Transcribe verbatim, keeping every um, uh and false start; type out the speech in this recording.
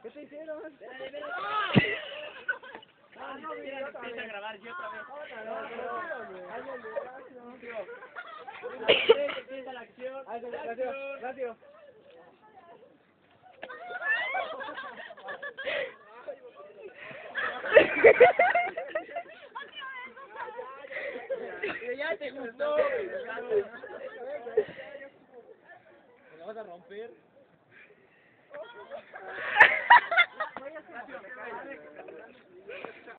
¿Qué te hicieron? Ah, no, mira, empieza a grabar yo otra vez. Empieza la acción. Gracias, gracias. Ya te gustó. ¿Me lo vas a romper?